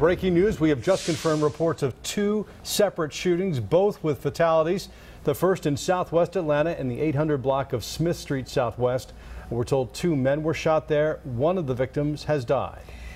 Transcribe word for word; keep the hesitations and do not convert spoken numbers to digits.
Breaking news, we have just confirmed reports of two separate shootings, both with fatalities. The first in southwest Atlanta in the eight hundred block of Smith Street Southwest. We're told two men were shot there. One of the victims has died.